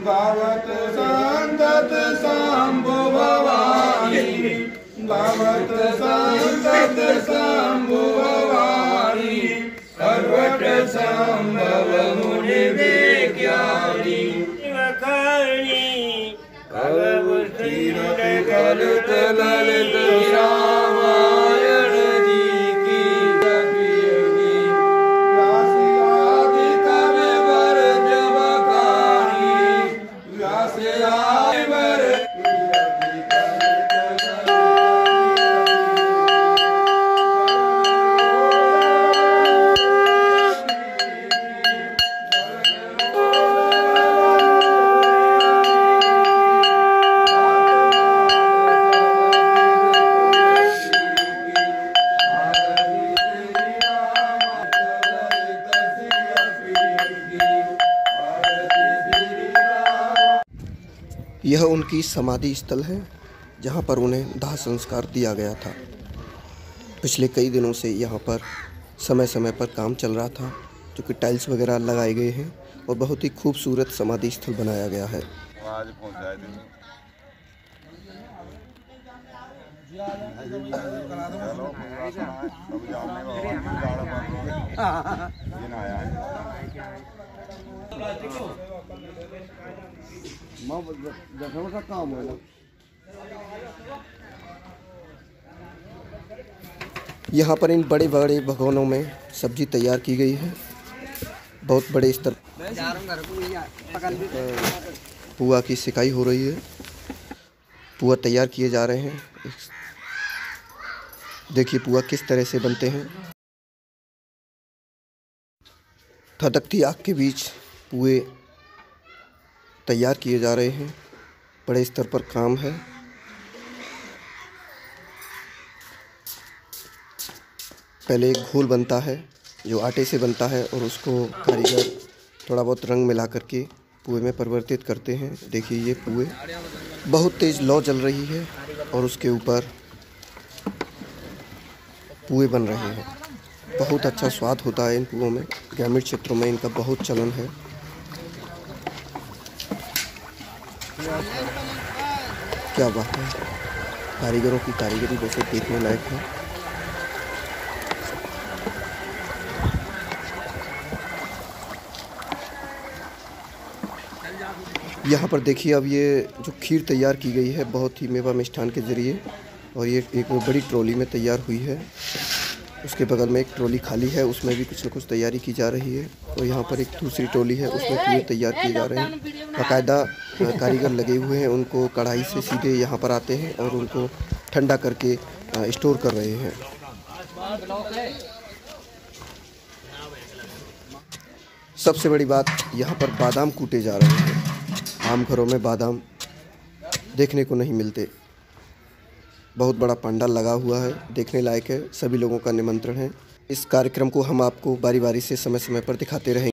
गावत संतत शंभु भवानी, गावत संतत शंभु भवानी, सर्वट संभव मुनि विज्ञानी, ललित ललित रामायण जी की जपियगी, व्यास आदि कवि वर जबकारी, व्यास आदि वर यह उनकी समाधि स्थल है जहाँ पर उन्हें दाह संस्कार दिया गया था। पिछले कई दिनों से यहाँ पर समय समय पर काम चल रहा था, जो कि टाइल्स वगैरह लगाए गए हैं और बहुत ही खूबसूरत समाधि स्थल बनाया गया है। यहाँ पर इन बड़े बड़े भगोनों में सब्जी तैयार की गई है। बहुत बड़े स्तर पुआ की सिकाई हो रही है। पुआ तैयार किए जा रहे हैं। देखिए पुआ किस तरह से बनते हैं। धधकती आग के बीच पुए तैयार किए जा रहे हैं। बड़े स्तर पर काम है। पहले एक घोल बनता है जो आटे से बनता है और उसको कारीगर थोड़ा बहुत रंग मिला करके पुए में परिवर्तित करते हैं। देखिए ये पुए बहुत तेज़ लौ जल रही है और उसके ऊपर पुए बन रहे हैं। बहुत अच्छा स्वाद होता है इन पुओं में। ग्रामीण क्षेत्रों में इनका बहुत चलन है। क्या बात है, कारीगरों की कारीगरी वैसे देखने लायक है। यहाँ पर देखिए अब ये जो खीर तैयार की गई है बहुत ही मेवा मिष्ठान के ज़रिए, और ये एक बड़ी ट्रॉली में तैयार हुई है। उसके बगल में एक ट्रॉली खाली है, उसमें भी कुछ न कुछ तैयारी की जा रही है। और यहाँ पर एक दूसरी ट्रॉली है, उसमें पूरे तैयार किए जा रहे हैं। बाकायदा कारीगर लगे हुए हैं, उनको कढ़ाई से सीधे यहाँ पर आते हैं और उनको ठंडा करके स्टोर कर रहे हैं। सबसे बड़ी बात, यहाँ पर बादाम कूटे जा रहे हैं। आम घरों में बादाम देखने को नहीं मिलते। बहुत बड़ा पंडाल लगा हुआ है, देखने लायक है। सभी लोगों का निमंत्रण है। इस कार्यक्रम को हम आपको बारी बारी से समय समय पर दिखाते रहेंगे।